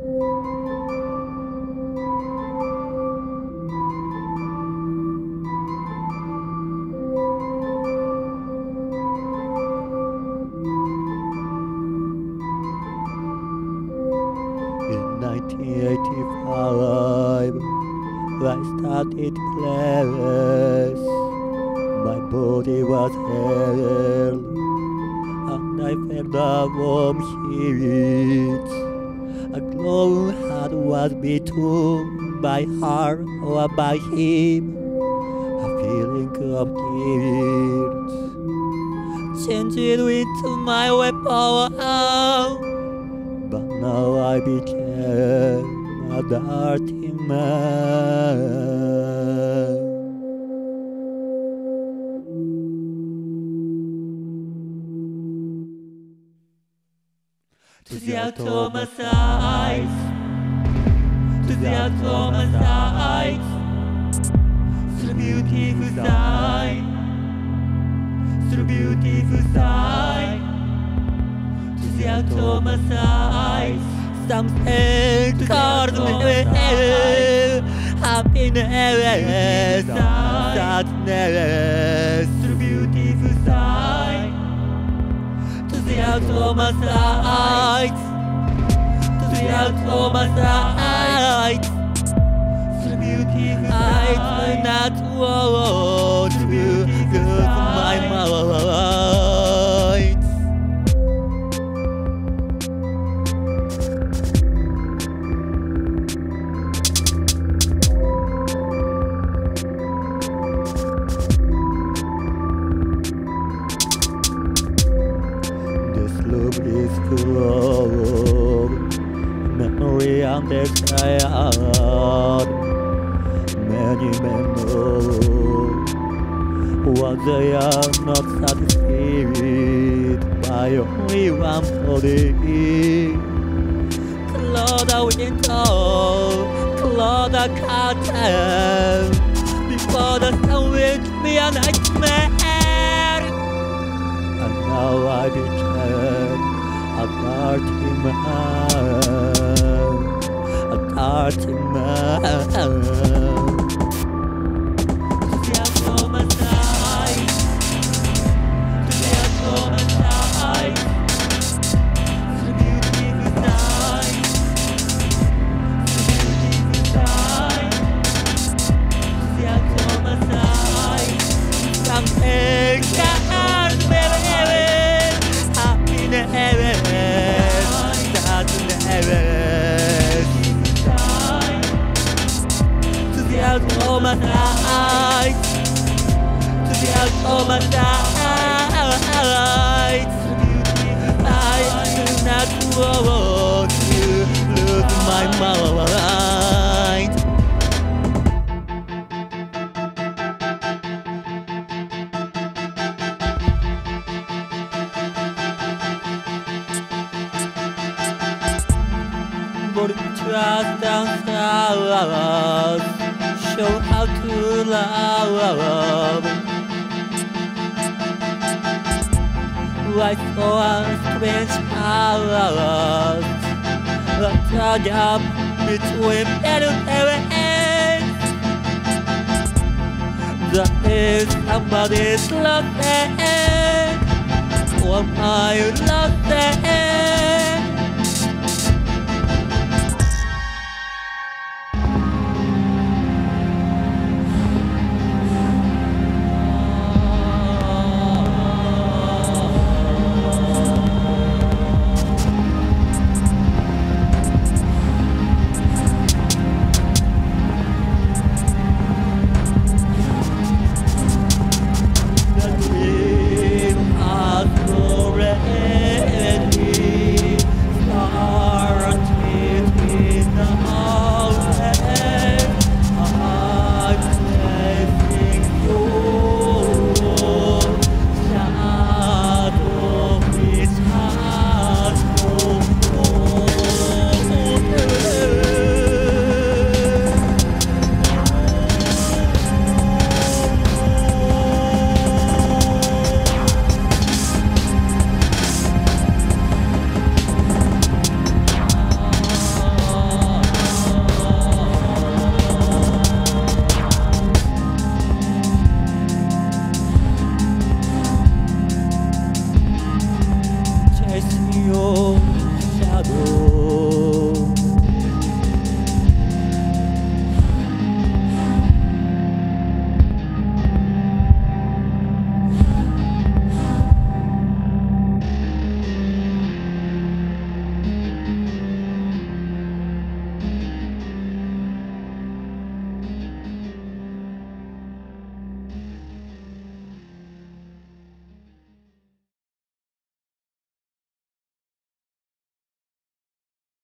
In 1985, I started playing. My body was hell, and I felt a warm heat. A glowing heart was beaten by her or by him. A feeling of guilt changed into my weapon. But now I became a dirty man. To the autonomous eyes, to the autonomous eyes, through beautiful sight, through beautiful sight. To the autonomous eyes, something called me happiness, sadness, through beautiful sight. To the autonomous eyes, to the autonomous eyes, through beautiful sight. I do not want to lose my mind. Love is full of memory and desire. Many men know what they are not satisfied by only one body. Close the window, close the curtain, before the sun will be a nightmare. And now I became a dirty man, a dirty man. To the autonomous eyes, to the autonomous eyes, through beautiful sight, through beautiful sight. To the autonomous eyes, something can't be happiness, sadness. To the autonomous eyes, to the autonomous eyes, I do not want to lose my mind. Trust and flowers show how to love. Like for strange powers, the gap between better parents. That is somebody's lost, or my lost.